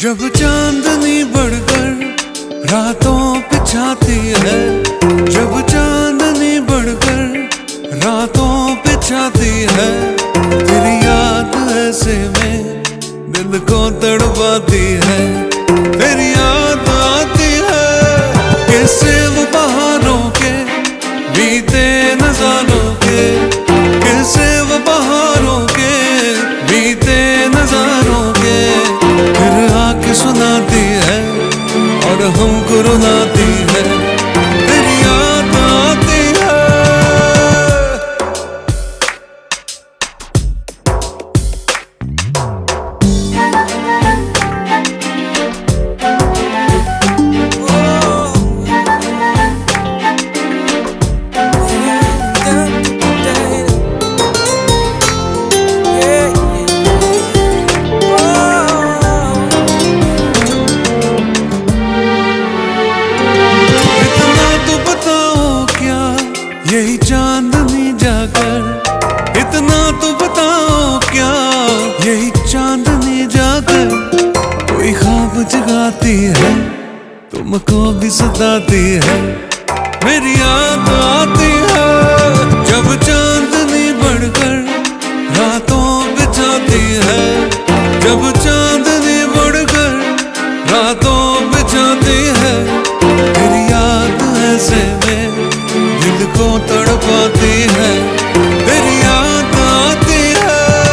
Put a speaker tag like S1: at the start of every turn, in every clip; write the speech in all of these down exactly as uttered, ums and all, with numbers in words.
S1: जब चांदनी बढ़कर रातों पे छाती है, जब चांदनी बढ़कर रातों पे छाती है, तेरी याद ऐसे में दिल को तड़पाती है, तेरी याद आती है। कैसे वो बहारों के बीते नजारों के, कैसे वो बहारों के बीते नजारों के, फिर आके सुनाती है और हमको रुलाती है, तेरी याद आती है। यही चांदनी जाकर, इतना तो बताओ क्या, यही चांदनी जाकर कोई ख्वाब जगाती है, तुमको भी सताती है, मेरी याद आती है। जब चांदनी बढ़कर रातों पे छाती है, जब चांदनी बढ़कर रातों पे छाती है, तेरी याद ऐसे में दिल को तड़पाती है, तेरी याद आती है।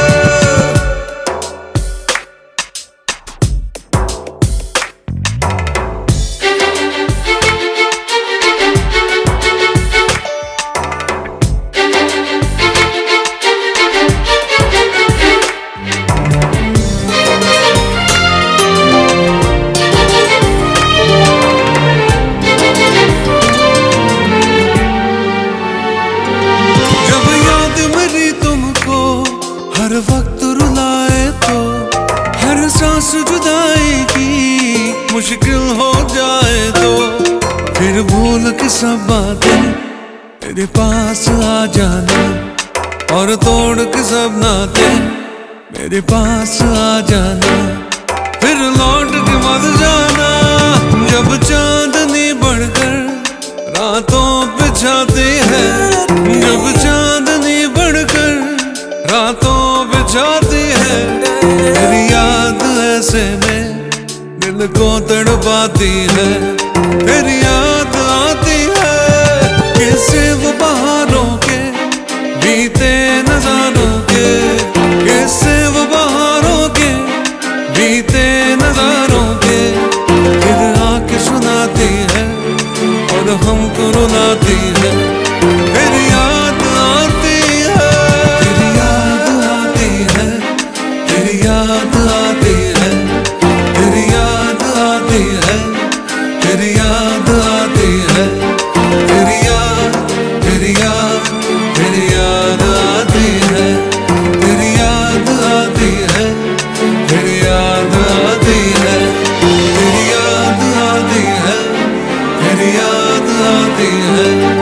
S1: हर वक्त रुलाए तो, हर सांस जुदाई की मुश्किल हो जाए तो, फिर भूल के सब बातें तेरे पास आ जाना, और तोड़ के सब नाते मेरे पास आ जाना, फिर लौट के मत जाना। जब चांदनी बढ़कर रातों पे छाती है, जब चांदनी बढ़कर रातों पे छाती है, तेरी याद ऐसे में दिल को तड़पाती है, तेरी याद आती है। कैसे वो बहारों के बीते नजारों के, कैसे वो बहारों के बीते नजारों के, फिर आके सुनाती है और हमको रुलाती है, तेरी याद आती है, तेरी याद आती है, तेरी याद आती है, तेरी याद आती है, तेरी याद आती है, तेरी याद, तेरी याद, तेरी याद आती है, तेरी याद आती है, तेरी याद आती है, तेरी याद आती है, तेरी याद आती है।